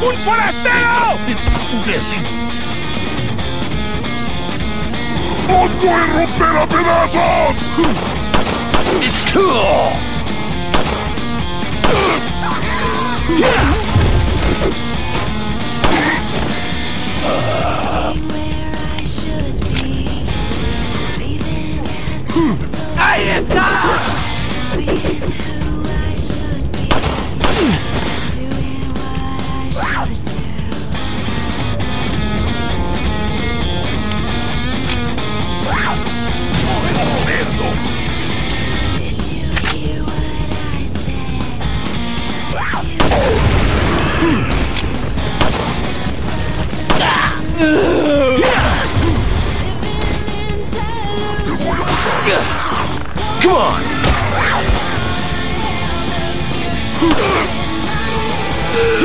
¡Un forastero! ¡Imbécil! ¡Os voy a romper a pedazos! It's cool! ¡Ahí está! Come on!